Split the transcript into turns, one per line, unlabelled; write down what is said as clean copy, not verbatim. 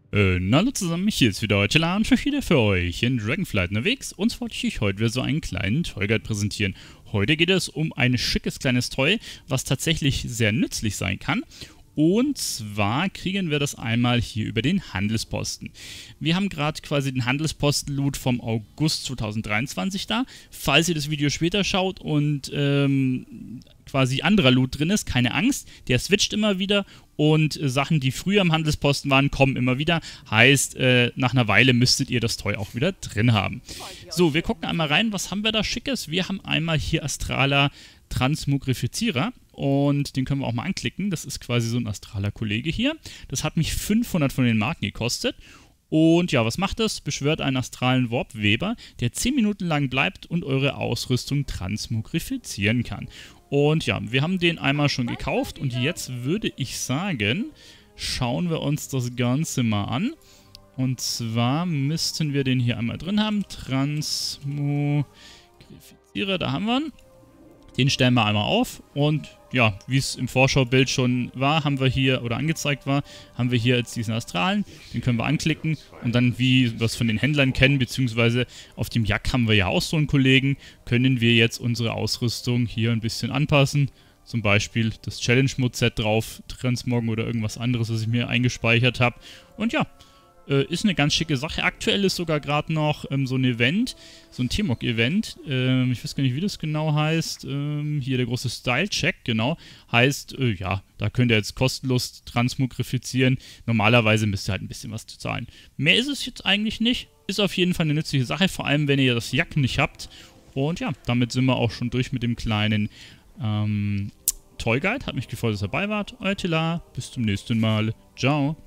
Hallo zusammen, hier ist wieder Tela und schon wieder für euch in Dragonflight unterwegs. Uns wollte ich euch heute wieder so einen kleinen Toy Guide präsentieren. Heute geht es um ein schickes kleines Toy, was tatsächlich sehr nützlich sein kann. Und zwar kriegen wir das einmal hier über den Handelsposten. Wir haben gerade quasi den Handelsposten-Loot vom August 2023 da. Falls ihr das Video später schaut und quasi anderer Loot drin ist, keine Angst, der switcht immer wieder und Sachen, die früher im Handelsposten waren, kommen immer wieder. Heißt, nach einer Weile müsstet ihr das Toy auch wieder drin haben. So, wir gucken einmal rein, was haben wir da Schickes? Wir haben einmal hier Astraler Transmogrifizierer und den können wir auch mal anklicken. Das ist quasi so ein astraler Kollege hier. Das hat mich 500 von den Marken gekostet. Und ja, was macht das? Beschwört einen astralen Warpweber, der 10 Minuten lang bleibt und eure Ausrüstung transmogrifizieren kann. Und ja, wir haben den einmal schon gekauft und jetzt würde ich sagen, schauen wir uns das Ganze mal an. Und zwar müssten wir den hier einmal drin haben. Transmogrifizierer, da haben wir ihn. Den stellen wir einmal auf und ja, wie es im Vorschaubild schon war, haben wir hier, oder angezeigt war, haben wir hier jetzt diesen Astralen, den können wir anklicken und dann, wie wir es von den Händlern kennen, beziehungsweise auf dem Jack haben wir ja auch so einen Kollegen, können wir jetzt unsere Ausrüstung hier ein bisschen anpassen. Zum Beispiel das Challenge-Mod-Set drauf transmoggen oder irgendwas anderes, was ich mir eingespeichert habe. Und ja, ist eine ganz schicke Sache. Aktuell ist sogar gerade noch so ein Event, so ein T-Mog-Event. Ich weiß gar nicht, wie das genau heißt. Hier der große Style-Check, genau. Heißt, ja, da könnt ihr jetzt kostenlos transmogrifizieren. Normalerweise müsst ihr halt ein bisschen was zu zahlen. Mehr ist es jetzt eigentlich nicht. Ist auf jeden Fall eine nützliche Sache, vor allem wenn ihr das Jack nicht habt. Und ja, damit sind wir auch schon durch mit dem kleinen Toy Guide. Hat mich gefreut, dass ihr dabei wart. Euer Tela, bis zum nächsten Mal. Ciao.